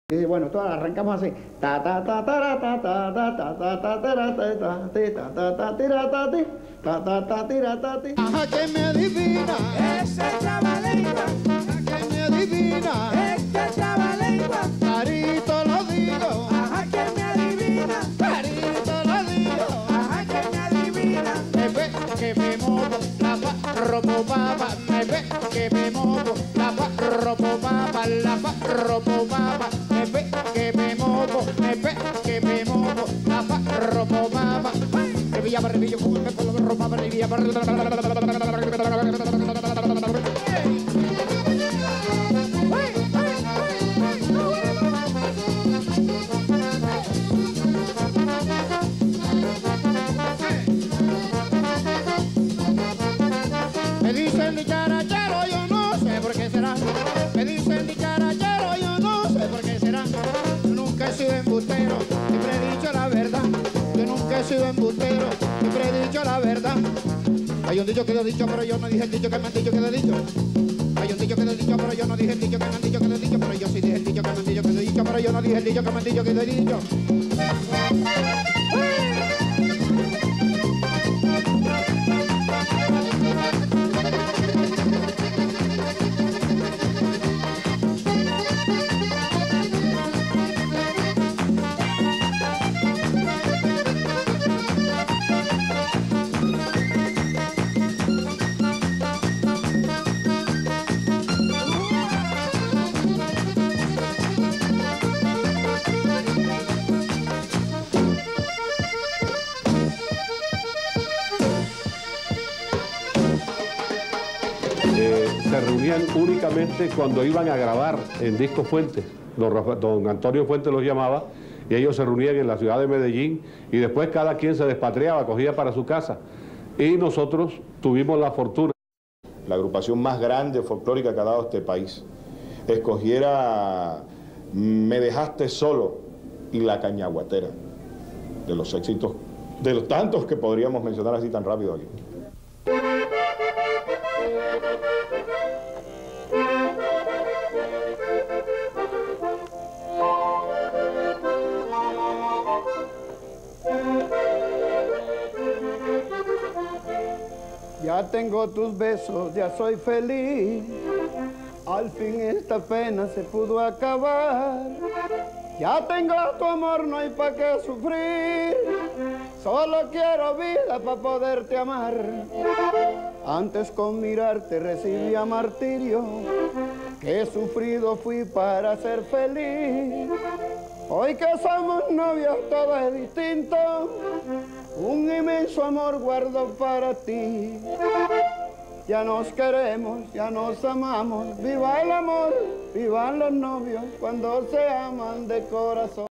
Y bueno, todas arrancamos así. Ta ta ta ta ta ta ta ta ta ta ta ta ta ta ta tira ta ti ta ta ta tira ta ti. Ajá, que me adivina Ese trabalengua, que me adivina este trabalengua, clarito lo digo, ajá que me adivina, clarito lo digo. ajá que me adivina, Me ve que me movo la ropo baba, me ve que me movo la ropo baba, la ropo baba, me ve que me movo, me ve que me movo la ropo baba. Revilla para revillo, como me pongo ropa para revilla para me dicen dicharachero, yo no sé por qué será. Me dicen dicharachero, yo no sé por qué será. Yo nunca he sido embustero, siempre he dicho la verdad. Yo nunca he sido embustero, siempre he dicho la verdad. Hay un dicho que lo he dicho, pero yo no dije el dicho que me han dicho que lo he dicho. Hay un dicho que lo he dicho, pero yo no dije el dicho que me han dicho que lo he dicho. Pero yo sí dije el dicho que me han dicho que lo he dicho, pero yo no dije el dicho que me han dicho que lo he dicho. Se reunían únicamente cuando iban a grabar en Disco Fuentes. Don Antonio Fuentes los llamaba y ellos se reunían en la ciudad de Medellín y después cada quien se despatriaba, cogía para su casa. Y nosotros tuvimos la fortuna. La agrupación más grande folclórica que ha dado este país, escogiera Me dejaste solo y La Cañaguatera, de los éxitos, de los tantos que podríamos mencionar así tan rápido aquí. Ya tengo tus besos, ya soy feliz. Al fin esta pena se pudo acabar. Ya tengo tu amor, no hay pa' qué sufrir. Solo quiero vida pa' poderte amar. Antes con mirarte recibía martirio. Qué sufrido fui para ser feliz. Hoy que somos novios todo es distinto. Un inmenso amor guardo para ti. Ya nos queremos, ya nos amamos. Viva el amor, vivan los novios cuando se aman de corazón.